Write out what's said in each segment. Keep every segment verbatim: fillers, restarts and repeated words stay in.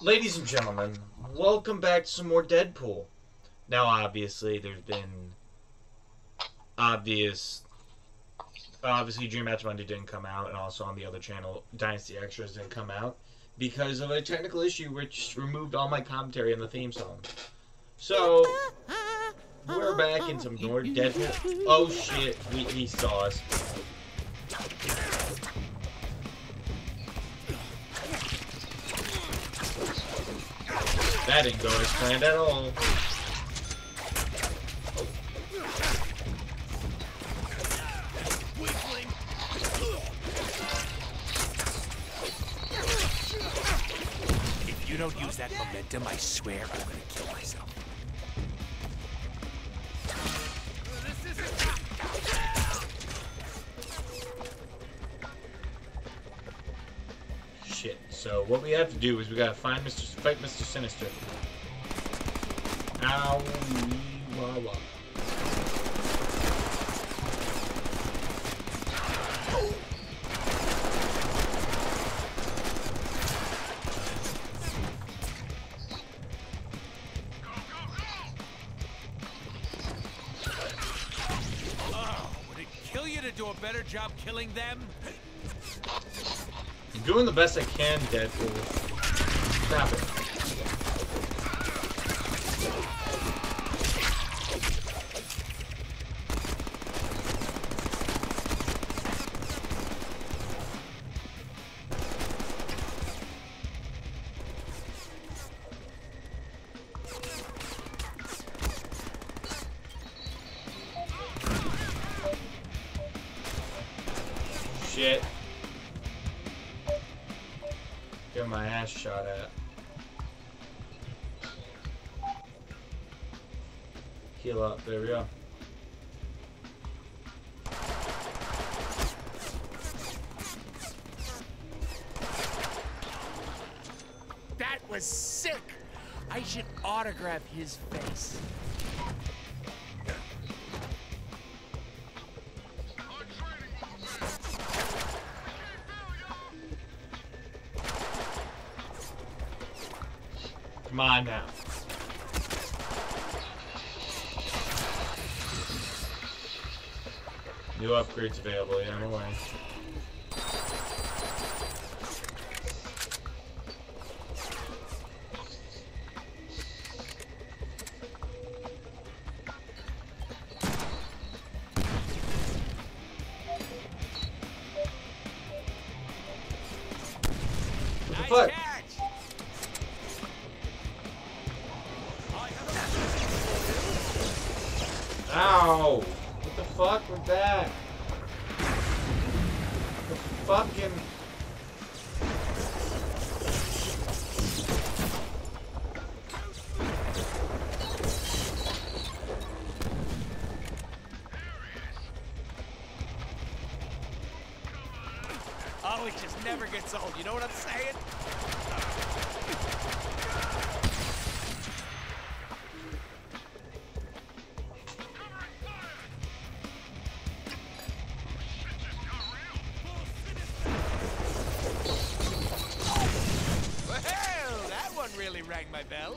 Ladies and gentlemen, welcome back to some more Deadpool. Now, obviously, there's been obvious... Obviously, Dream Match Monday didn't come out, and also on the other channel, Dynasty Extras didn't come out, because of a technical issue which removed all my commentary in the theme song. So, we're back in some more Deadpool. Oh shit, he, he saw us. That didn't go as planned at all. If you don't use that momentum, I swear I'm gonna kill myself. Shit. So what we have to do is we gotta find Mister fight Mister Sinister. Ow, wah, wah. Oh, would it kill you to do a better job killing them? I'm doing the best I can, Deadpool. Stop it. Shit. Get my ass shot at. Heal up, there we go. That was sick! I should autograph his face. Come on now. New upgrades available, yeah, no way. What the fuck? Ow! What the fuck was that? The fucking... Oh, it just never gets old, you know what I'm saying? Well, that one really rang my bell.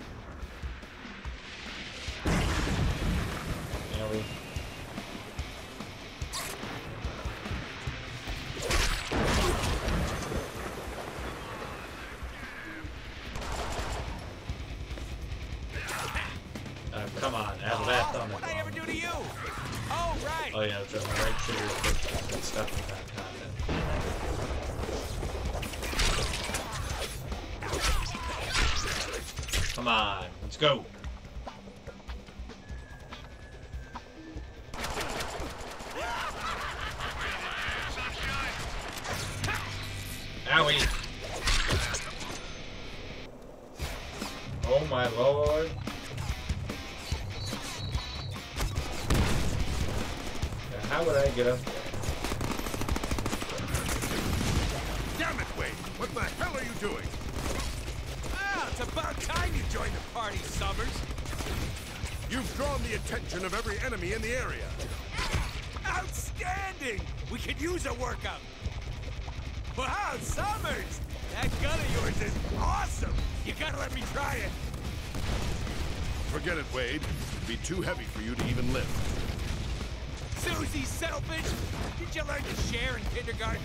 Yeah, we... Uh, come on, have that thumbs. What'd I ever do to you? Oh, right. Oh yeah, just the right trigger for stuff in that content. Come on, let's go. Owie. Oh my lord. How would I get up there? Damn it, Wade! What the hell are you doing? Well, it's about time you joined the party, Summers. You've drawn the attention of every enemy in the area. Outstanding! We could use a workout. Wow, Summers! That gun of yours is awesome! gotta let me try it. Forget it, Wade. It'd be too heavy for you to even lift. Susie Selfish! Did you learn to share in kindergarten?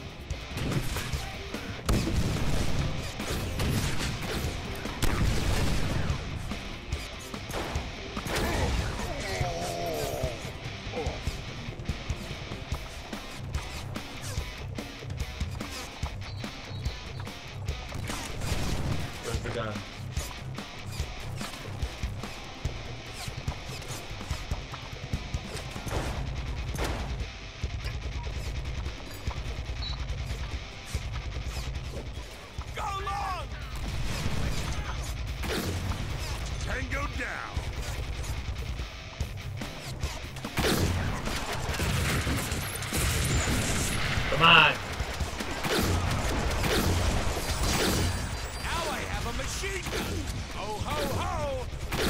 Where's the gun? Tango down. Come on. Now I have a machine gun. Ho ho ho!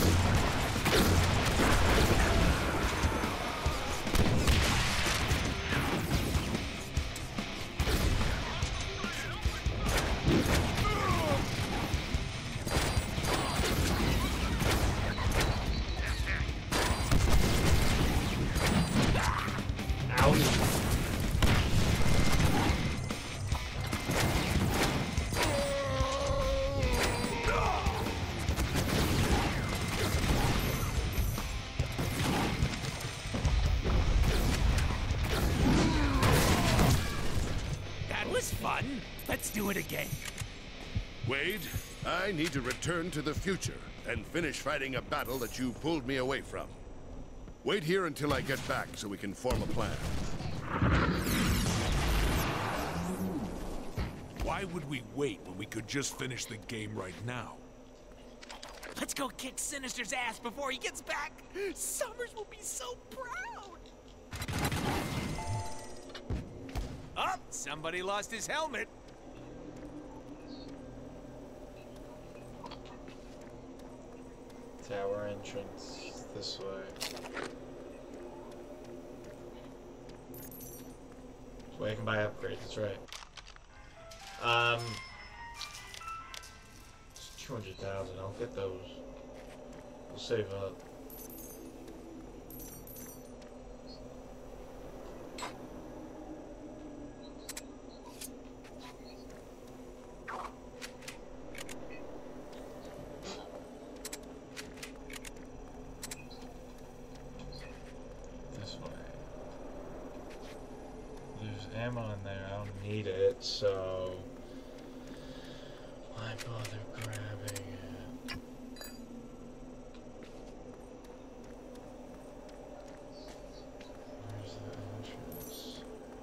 Fun. Let's do it again. Wade, I need to return to the future and finish fighting a battle that you pulled me away from. Wait here until I get back so we can form a plan. Why would we wait when we could just finish the game right now? Let's go kick Sinister's ass before he gets back. Summers will be so proud. Oh, somebody lost his helmet. Tower entrance this way. This way I can buy upgrades, that's right. Um, it's two hundred thousand, I'll get those. We'll save up. Ammo in there, I don't need it, so why bother grabbing it? Where's the entrance?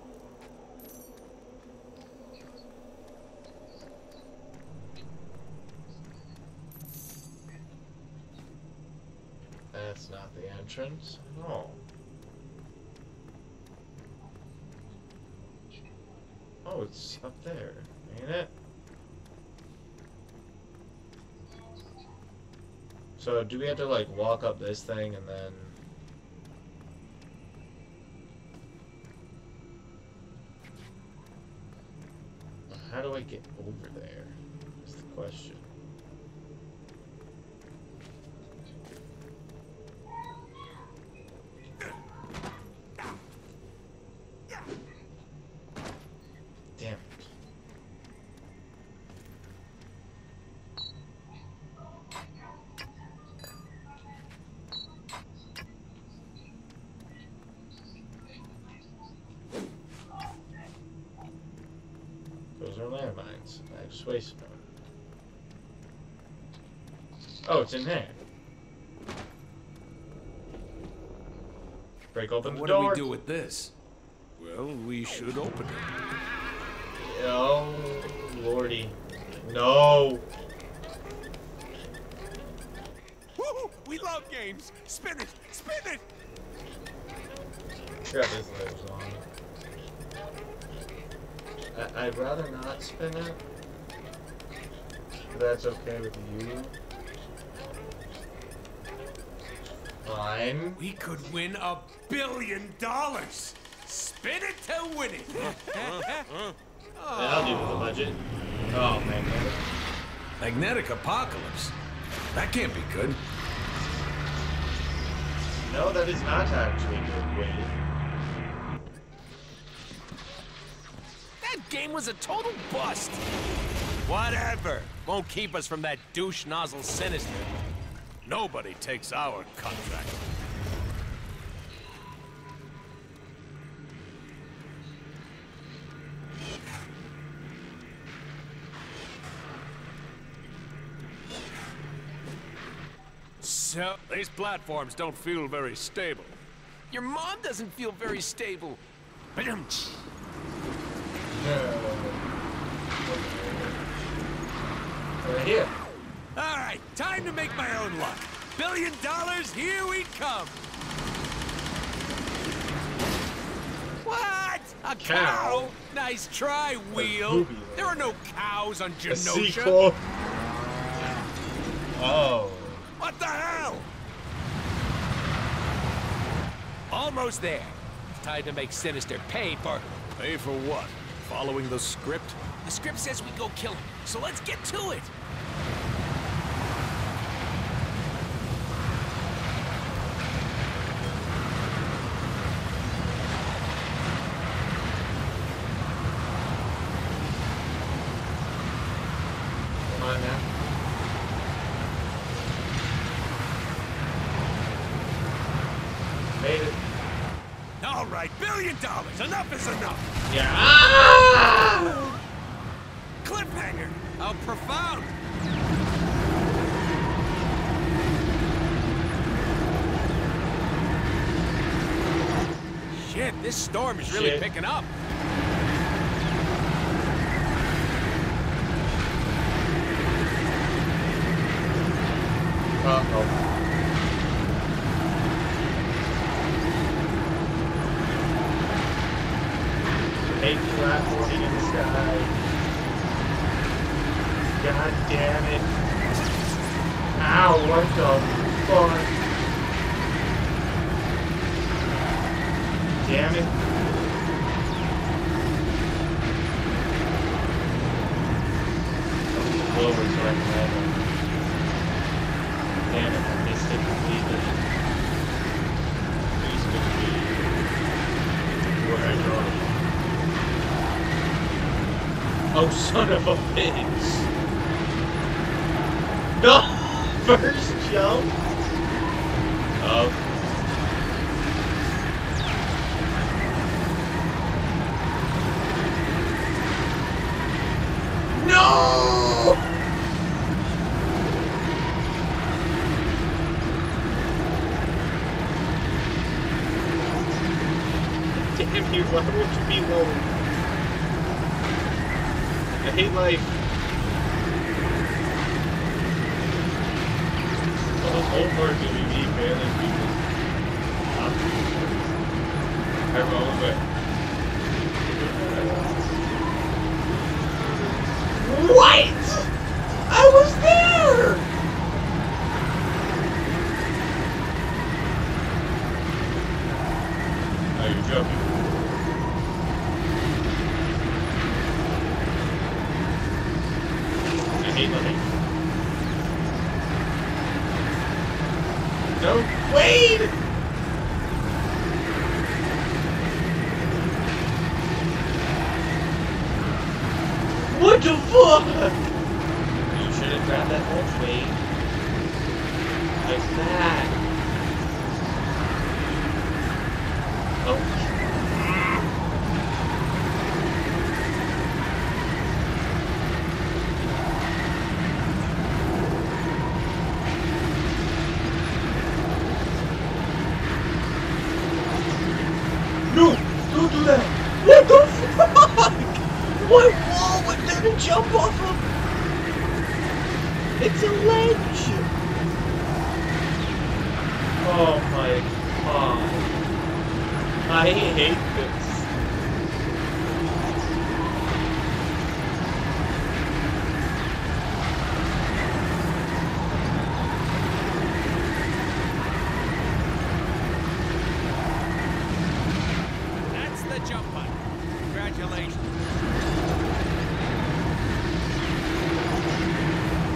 That's not the entrance? No. Oh, it's up there, ain't it? So, do we have to, like, walk up this thing and then... How do I get over there? Is the question. Damn it. Those are landmines. I just wasted them. Oh, it's in there. Break open the What door. do we do with this? Well, we should open it. Oh, lordy. No. Woo! We love games. Spin it, spin it. Grab his legs on. I I'd rather not spin it. If that's okay with you. Fine. We could win a billion dollars. Spin it to win it. That'll do with the budget. Oh man. Magnetic apocalypse? That can't be good. No, that is not actually good, Wade. That game was a total bust. Whatever. Won't keep us from that douche nozzle Sinister. Nobody takes our contract. So, These platforms don't feel very stable. your mom doesn't feel very stable. Ba-dum-tsh. Right here. All right, time to make my own luck. Billion dollars, here we come. What? A cow? Cow? Nice try, Wheel. booby. There are no cows on A Genosha. sequel. Oh. What the hell? Almost there. It's time to make Sinister pay for... Pay for what? Following the script? The script says we go kill him, so let's get to it. Come on now. Made it. All right, billion dollars. Enough is enough. Yeah. Ah! Cliffhanger. How profound. Shit, this storm is really Shit. picking up. Uh-oh. Hate platforming in the sky. God damn it. Ow, what the fuck? Damn it. Oh, over so I can land on it. Damn it, I missed it completely. Please could be where I draw it. Oh, son of a bitch! No! First jump? Oh. No! Damn you, why would you be low? I hate life. Well, the whole part of me being failing people. I roll away. What? I was there! Oh, you're joking. I hate living. No, Wade! What the fuck? You should have grabbed that horse, Wade. Like that. Oh. No! Don't do that! What the fuck? What wall would there to jump off of? It's a ledge! Oh my god. I hate this. That's the jump button. Congratulations.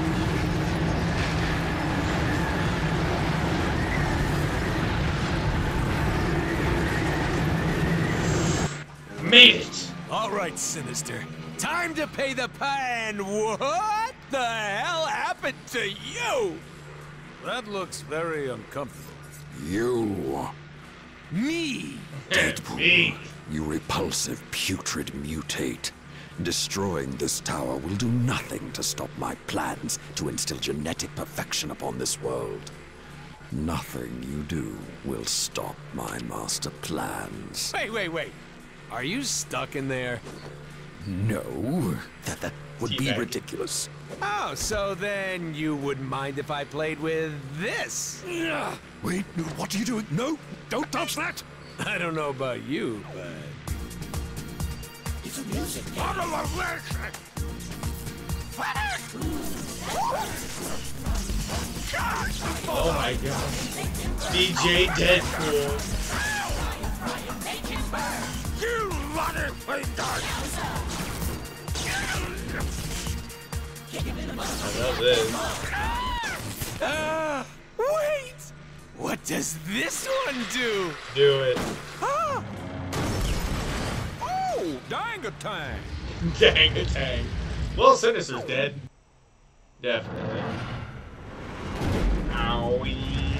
Made it! All right, Sinister. Time to pay the pan. What the hell happened to you? That looks very uncomfortable. You, Me? Deadpool. Me. You repulsive, putrid mutate. Destroying this tower will do nothing to stop my plans to instill genetic perfection upon this world. Nothing you do will stop my master plans. Wait, wait, wait. Are you stuck in there? No, that, that would be Teabag. ridiculous. Oh, so then you wouldn't mind if I played with this? Ugh. Wait, what are you doing? No, don't touch that! I don't know about you, but... Oh my god. D J Deadpool. You bloody fingers! I love this. Ah, wait! What does this one do? Do it. Huh? Oh, dang-a-tang! Dang it, dang. Well, Sinister's dead. Definitely. Owie.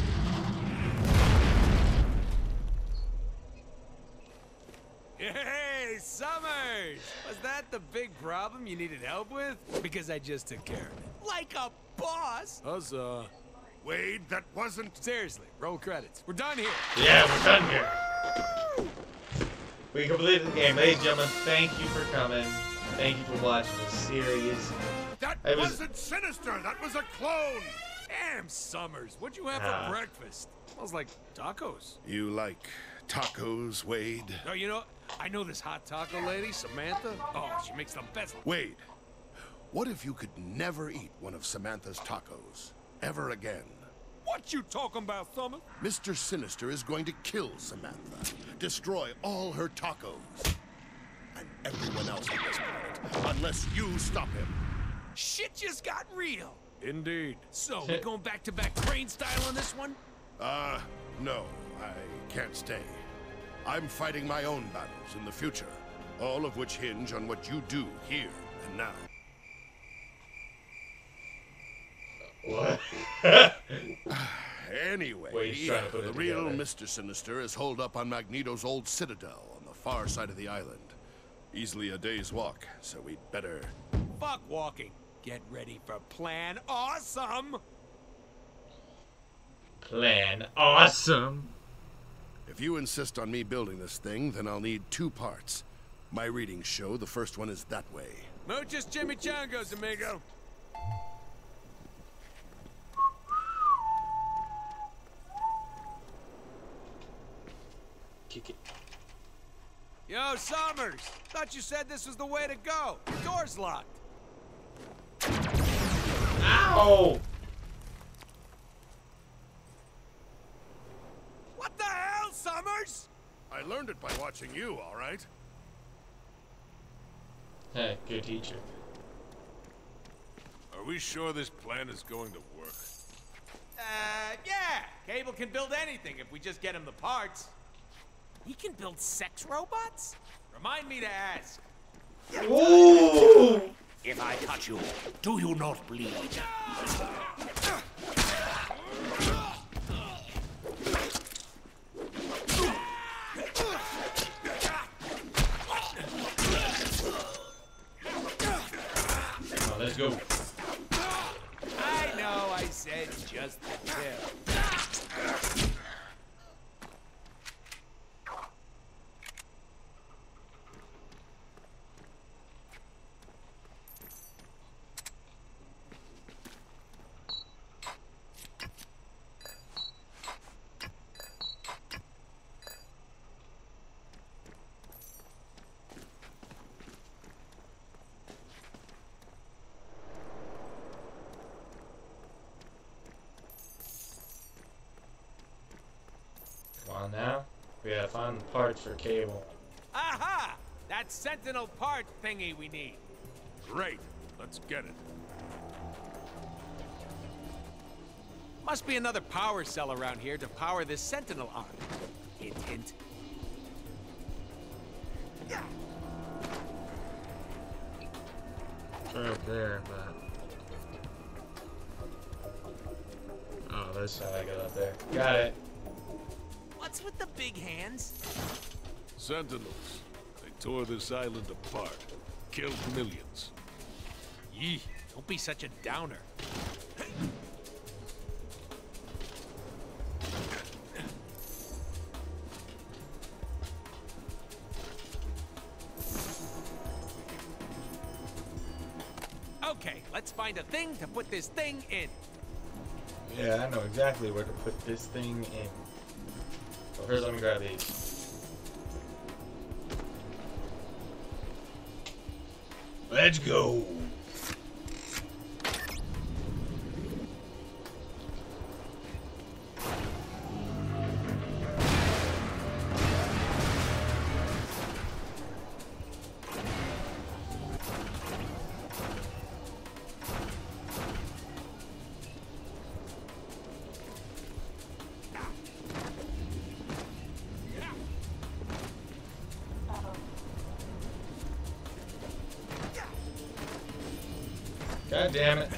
Hey, Summers! Was that the big problem you needed help with? Because I just took care of it. Like a boss! Huzzah. Wade, that wasn't... Seriously, roll credits. We're done here. Yeah, we're done here. We completed the game. Ladies and gentlemen, thank you for coming. Thank you for watching this series. That I was- wasn't Sinister! That was a clone! Damn, Summers, what'd you have Ah. for breakfast? Smells like tacos. You like tacos, Wade? Oh, you know, I know this hot taco lady, Samantha. Oh, she makes the best. Wade, what if you could never eat one of Samantha's tacos? Ever again? What you talking about, Summers? Mister Sinister is going to kill Samantha, destroy all her tacos, and everyone else on this planet, unless you stop him. Shit just got real. Indeed. So, we going back to back crane style on this one? Uh, no, I can't stay. I'm fighting my own battles in the future, all of which hinge on what you do here and now. What? Anyway, Wait, he's trying to put the it real together. Mister Sinister is holed up on Magneto's old citadel on the far side of the island. Easily a day's walk, so we'd better... Fuck walking. Get ready for Plan Awesome. Plan awesome. If you insist on me building this thing, then I'll need two parts. My readings show the first one is that way. Muchos chimichangas, amigo. Kick it. Yo, Summers. Thought you said this was the way to go. The door's locked. Ow! What the hell, Summers? I learned it by watching you, all right? Hey, good teacher. Are we sure this plan is going to work? Uh, yeah. Cable can build anything if we just get him the parts. He can build sex robots? Remind me to ask. Ooh! If I touch you, do you not bleed? Oh, let's go. I know I said just the tip. Come on now. We gotta find the parts for Cable. Aha! That Sentinel part thingy we need. Great. Let's get it. Must be another power cell around here to power this Sentinel arm. Hint, hint. It's right there, but... Oh, that's how I get up there. Got it. What's with the big hands? Sentinels. They tore this island apart. Killed millions. Yee, don't be such a downer. Okay, let's find a thing to put this thing in. Yeah, I know exactly where to put this thing in. But first, let me grab these. Let's go. God damn it.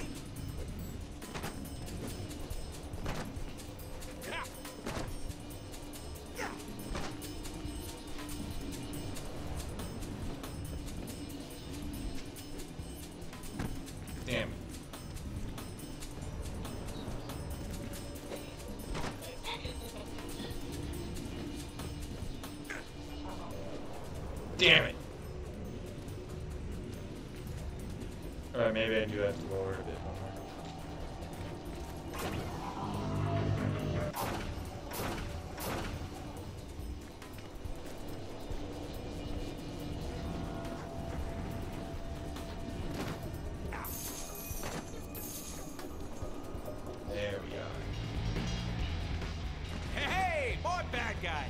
Damn it. Damn it. Alright, maybe I do have to lower it a bit more. There we are. Hey, hey, more bad guys.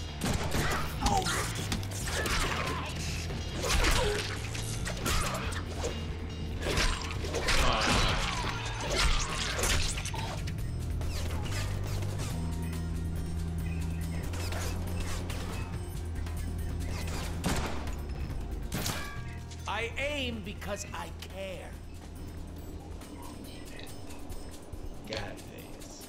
I aim because I care. Got this.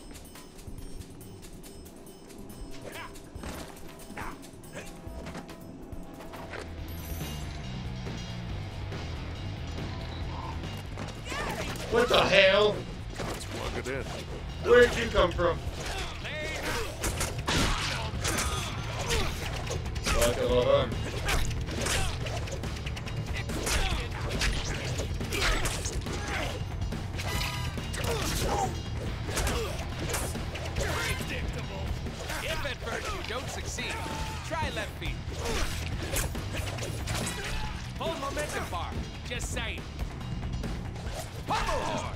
What the hell? Let's plug it in. Where'd you come from? Like a lot of them. Predictable. If at first you don't succeed, try left feet. Hold momentum bar. Just saying. Pummel horse.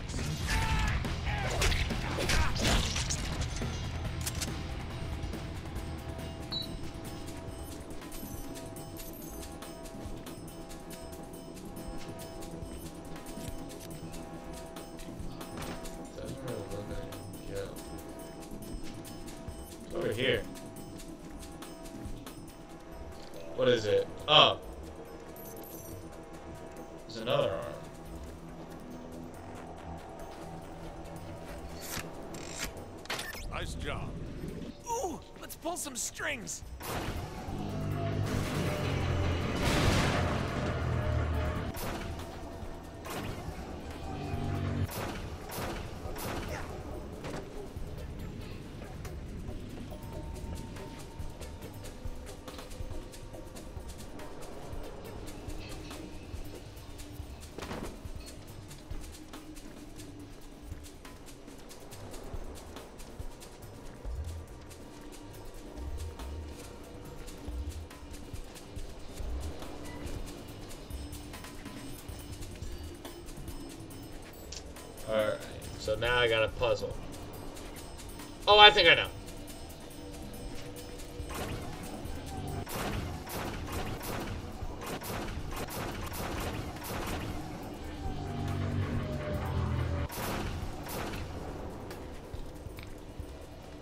Doesn't really look like it. Yeah. It's over here. What is it? Oh. There's another arm. Nice job. Ooh, let's pull some strings. Alright, so now I got a puzzle. Oh, I think I know.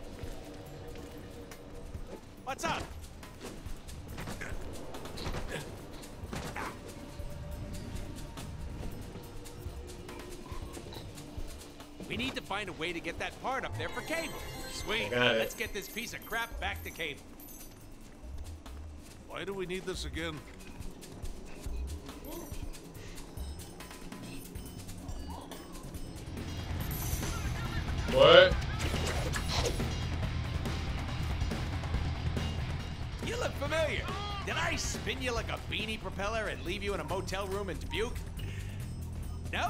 What's up? We need to find a way to get that part up there for Cable. Sweet. Got it. Let's get this piece of crap back to Cable. Why do we need this again? What? You look familiar. Did I spin you like a beanie propeller and leave you in a motel room in Dubuque? No?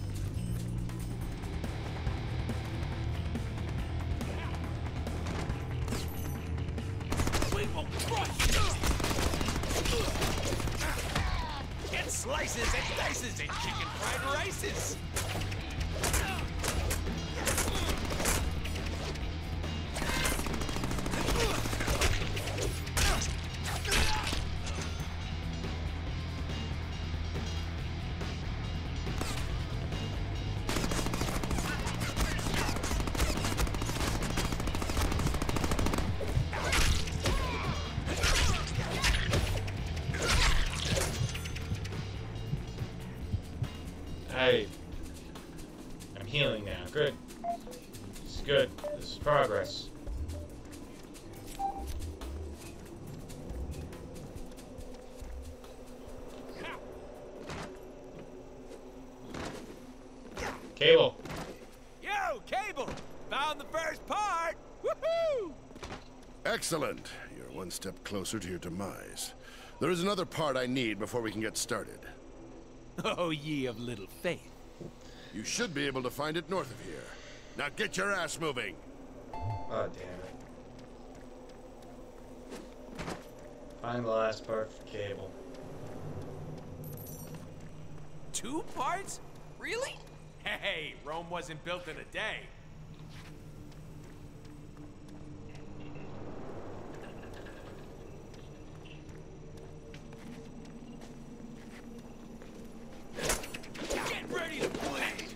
We will crush you! Get slices and dices and chicken fried rices! Hey, I'm healing now. Good. This is good. This is progress. Cable. Yo, Cable! Found the first part! Woohoo! Excellent. You're one step closer to your demise. There is another part I need before we can get started. Oh, ye of little faith. You should be able to find it north of here. Now get your ass moving. Oh, damn it. Find the last part for Cable. Two parts? Really? Hey, Rome wasn't built in a day. Get ready to bleed!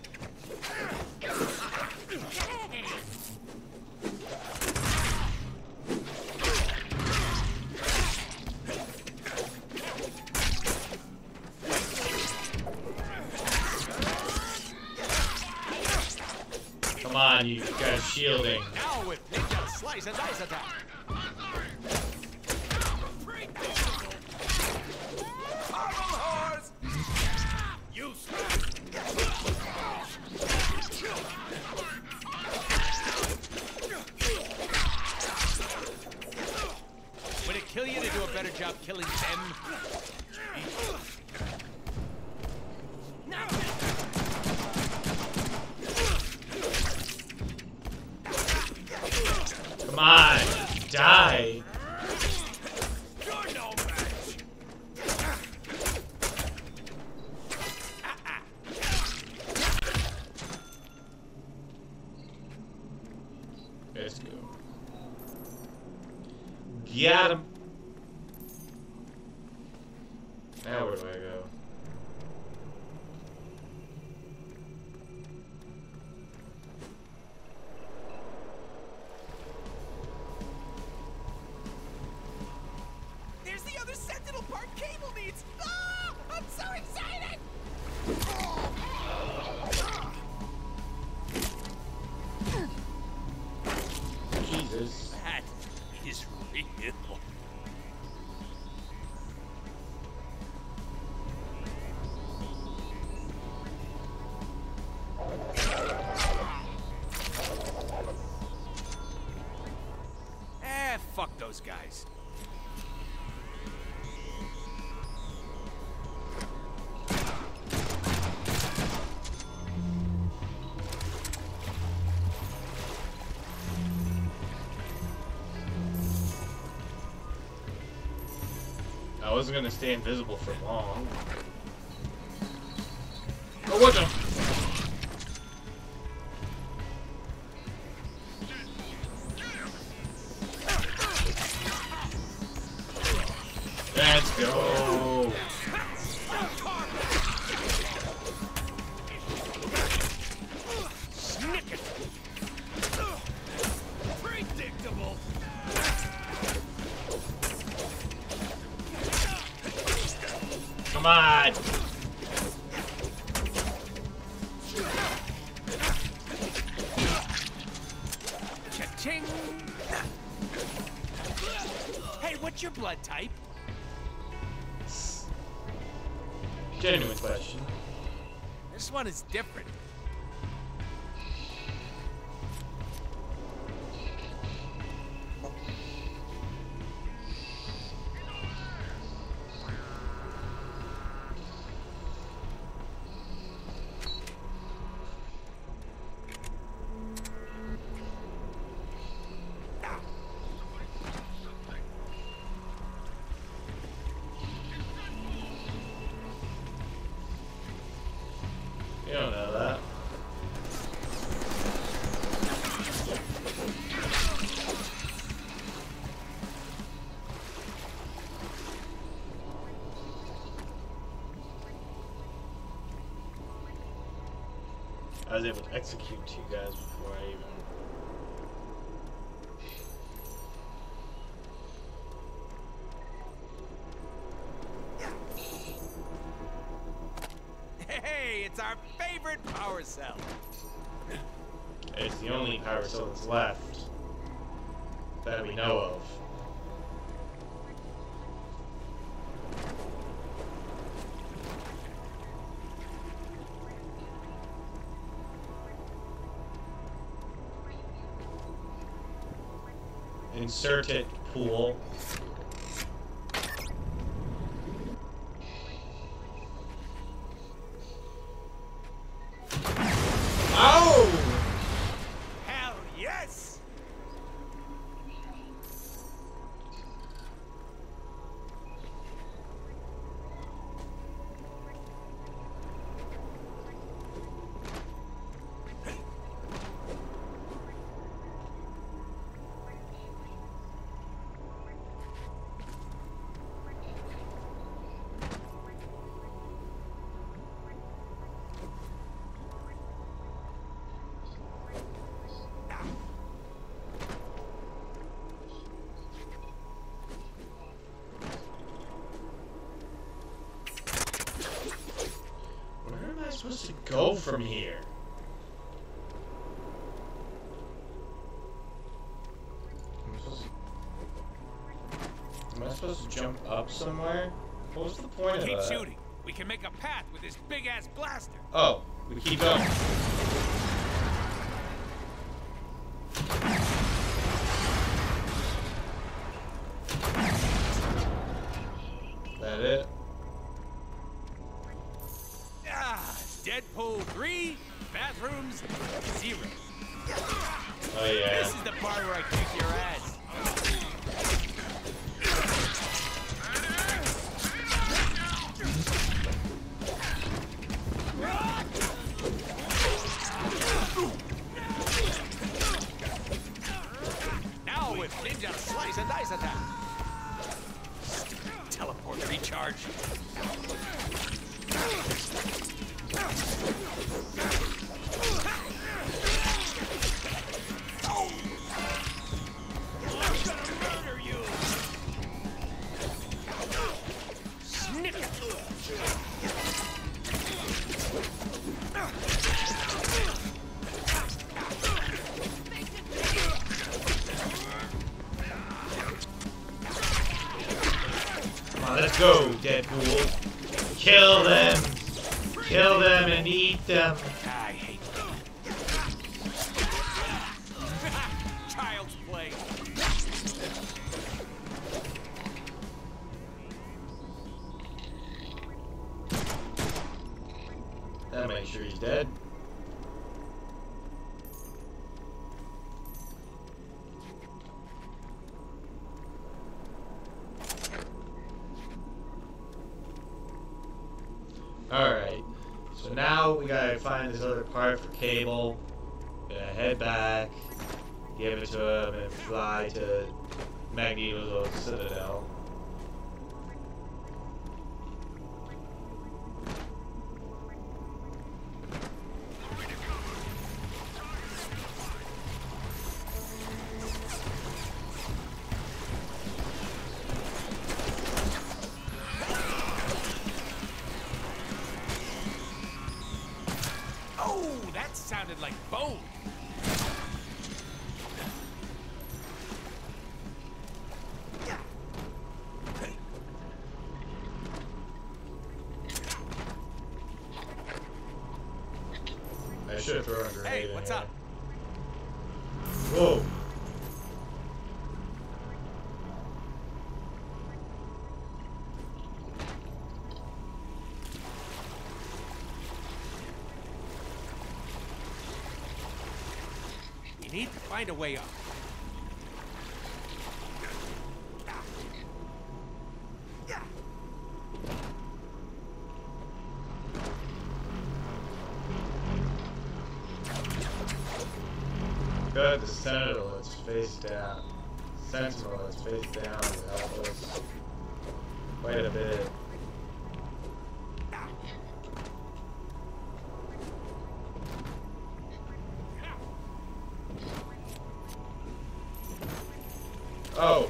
Come on, you guys shielding. Now with ninja slice and dice attack. Pommel horse! Useless! Would it kill you to do a better job killing them? Now! Come on, die. You're no match. Let's go. Got him. Now where do I go? There's the other Sentinel part Cable needs. Ah! I'm so excited! Jesus. That is real. Eh, fuck those guys. I wasn't gonna stay invisible for long. Oh, what the? Let's go. Snicket. Predictable. Come on. Ching! Hey, what's your blood type? Genuine question. This one is different. You don't know that. I was able to execute you guys before I even... Hey, it's our favorite power cell. It's the only power cell that's left that we know of. Insert it, pool. Oh! Hell yes! Where am I supposed to go from here? Am I supposed to, am I supposed to jump up somewhere? What was the point of Keep that? shooting. We can make a path with this big-ass blaster. Oh, we keep going. That it? Ah, Deadpool three, bathrooms zero. Oh yeah. This is the part where I kick your ass. Now with ninja slice and dice attack. Stupid teleport recharge. Murder you. Snip it. Come on, let's go, Deadpool. Kill them. Kill them and eat them. I hate them. Child's play. That makes sure he's dead. Alright, so now we gotta find this other part for Cable. Gonna head back, give it to him, and fly to Magneto's little citadel. Oh, that sounded like bone. have thrown a grenade Hey, in what's here. up? Whoa. We need to find a way up. Good, the Sentinel is face down. Sentinel is face down to help us quite a bit. Oh!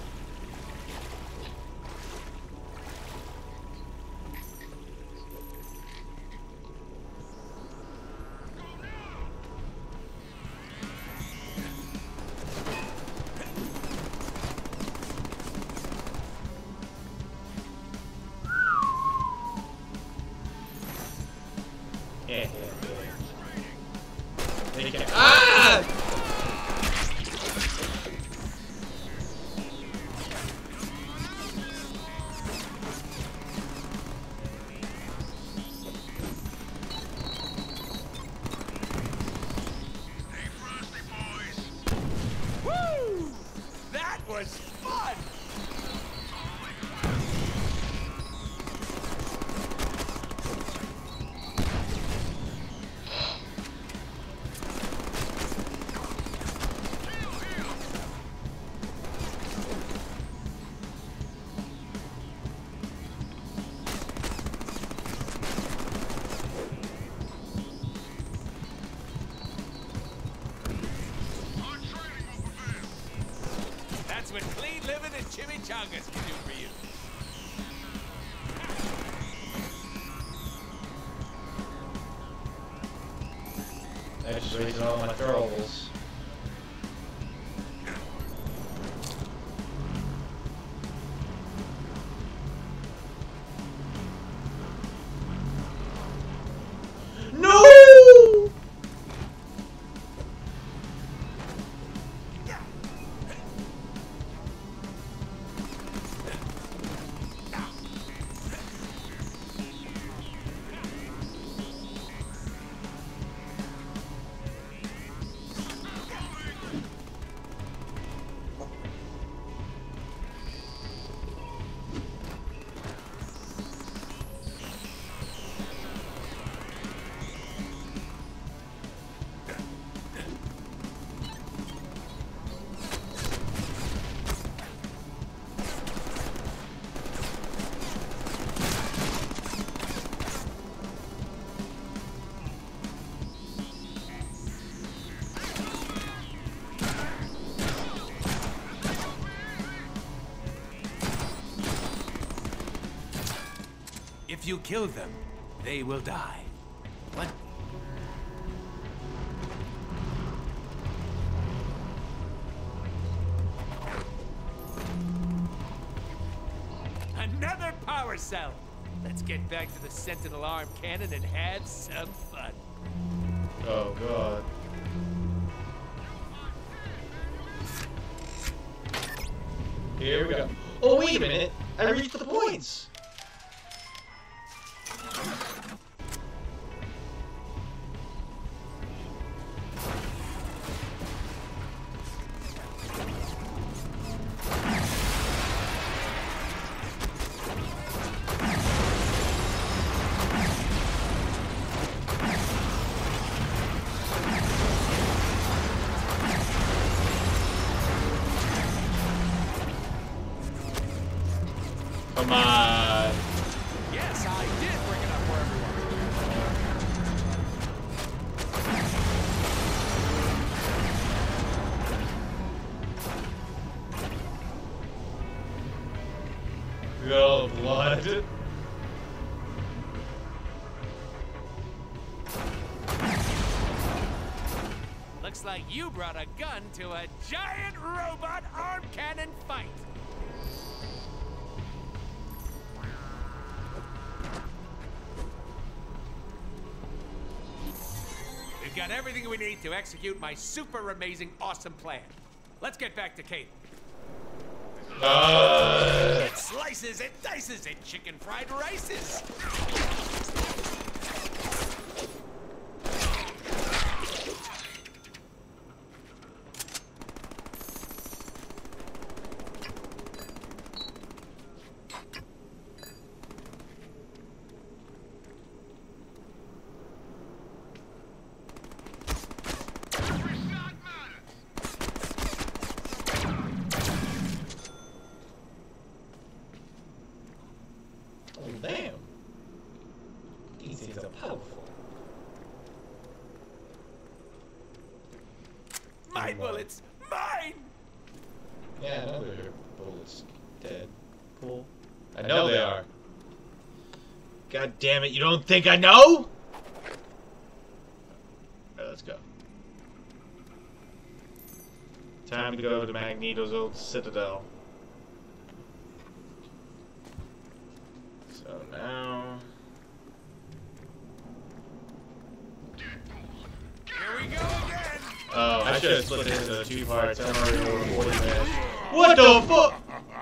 Yeah, yeah, yeah. They can't. Ah! Woo! That was fun! That's what clean living and chimichangas can do for you. I just wasted all my throwables. No! If you kill them, they will die. What? Another power cell! Let's get back to the Sentinel arm cannon and have some fun. Oh god. Here we go. Oh wait a minute! I reached the points! Come on. Yes, I did bring it up for everyone. Go blood. Looks like you brought a gun to a giant robot arm cannon fight. We've got everything we need to execute my super amazing, awesome plan. Let's get back to Cable. Uh... It slices, it dices, it chicken fried rices. Damn. These things are powerful. My bullets! Mine! Yeah, I know their bullets dead. Cool. I know they are. God damn it, you don't think I know? Alright, let's go. Time to go to Magneto's old citadel. So now... Here we go again! Oh, I should have split it into two parts. I'm already over forty minutes. What the fuck?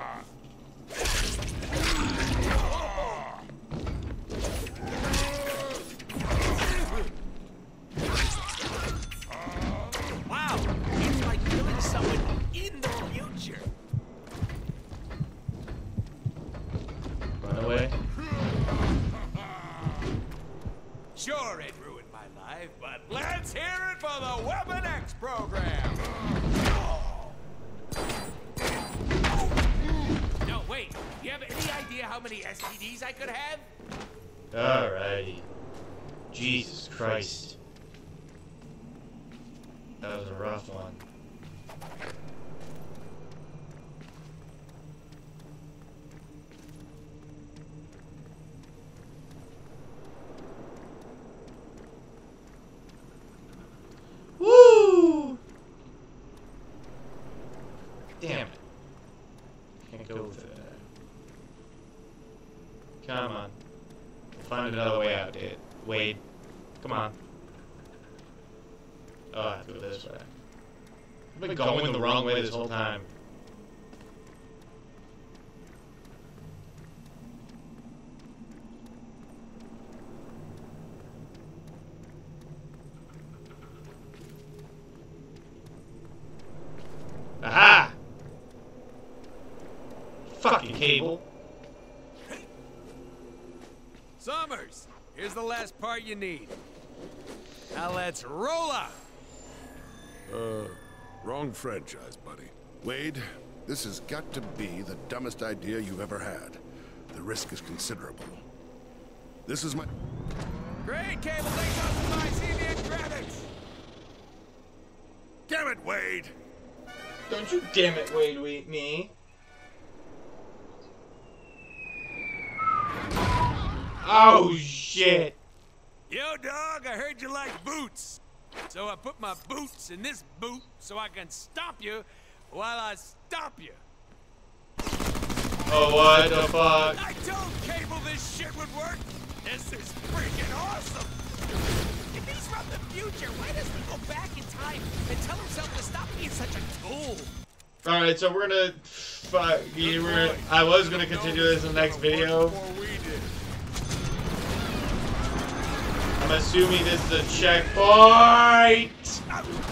Wow, it's like killing someone in the future. Run away. Sure, it ruined my life, but let's hear it for the Weapon X program! No, wait. Do you have any idea how many S T Ds I could have? Alrighty. Jesus Christ. That was a rough one. Woo! Damn it. Can't go with it. Come on. We'll find another way out, dude. Wade. Come on. Oh, I have to go this way. I've been going the wrong way this whole time. Aha! Fucking Cable. Summers, here's the last part you need. Now let's roll out. Uh, wrong franchise, buddy. Wade, this has got to be the dumbest idea you've ever had. The risk is considerable. This is my... Great, Cable, thanks out for my see the end credits. Damn it, Wade! Don't you damn it, Wade, wait me. Oh, shit. Yo, dog, I heard you like boots. So I put my boots in this boot so I can stomp you while I stomp you. Oh, what the fuck? I told Cable this shit would work. This is freaking awesome. If he's from the future, why doesn't he go back in time and tell himself to stop being such a tool? Alright, so we're gonna... Fuck, you were, I was gonna continue this in the next video. I'm assuming this is a checkpoint! It's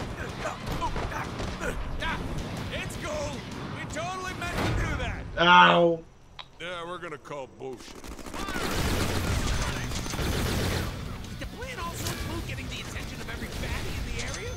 cool. We totally meant to do that. Ow! Yeah, we're gonna call bullshit. The plan also include getting the attention of every baddie in the area?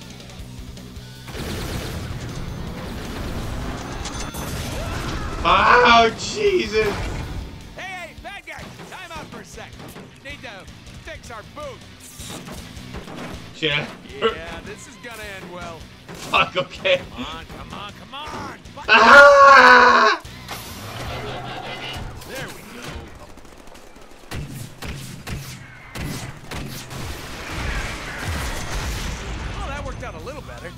Oh, Jesus! Hey, hey, bad guy, time out for a sec. Need to fix our boots. Yeah. Yeah, this is gonna end well. Fuck, okay. Come on, come on, come on! Ah! There we go. Well, that worked out a little better.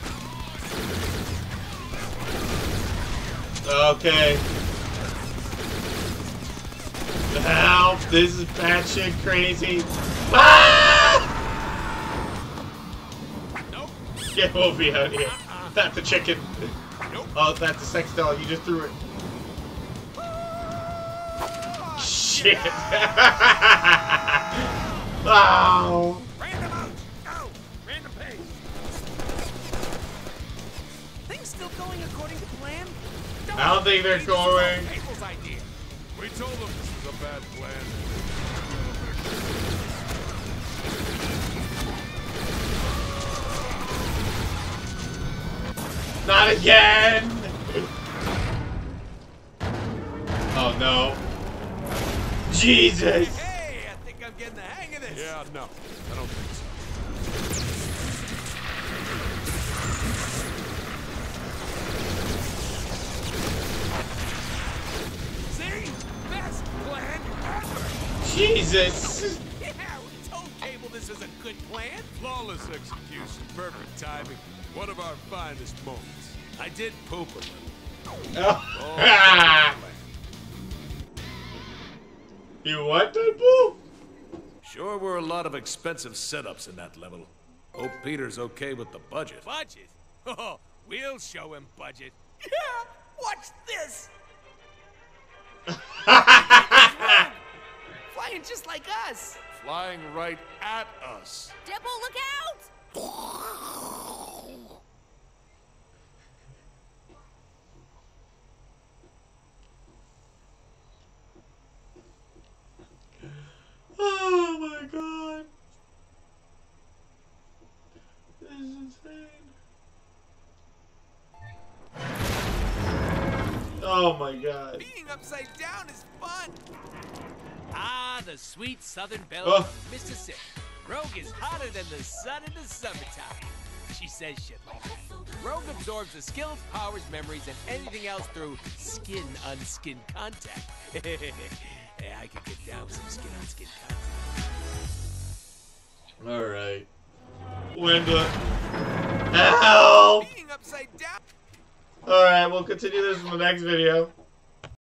Okay. Help! This is batshit crazy. Ah! Get Wolfie out here. Uh-uh. That's the chicken. Nope. Oh, that's the sex doll. You just threw it. Shit. Oh. Random out. Go. Random pace. Things still going according to plan? I don't think they're This is all going. Abel's idea. We told them this was a bad plan. Not again! Oh no. Jesus! Hey, I think I'm getting the hang of this. Yeah, no, I don't think so. See? Best plan ever. Jesus! Yeah, we told Cable this was a good plan. Flawless execution, perfect timing. One of our finest moments. I did poop a little. Oh. Oh, You what, Deadpool? sure were a lot of expensive setups in that level. Hope Peter's okay with the budget. Budget? Oh, we'll show him budget. Yeah, watch this. Flying just like us. Flying right at us. Deadpool, look out! Oh my god. This is insane. Oh my god. Being upside down is fun. Ah, the sweet southern belle Oh. of Mississippi. Rogue is hotter than the sun in the summertime. She says shit like that. Rogue absorbs the skills, powers, memories, and anything else through skin-on-skin contact. Yeah, I could get down with some skin-on-skin contact. Alright. Wendla. Help! Being upside down. Alright, we'll continue this in the next video.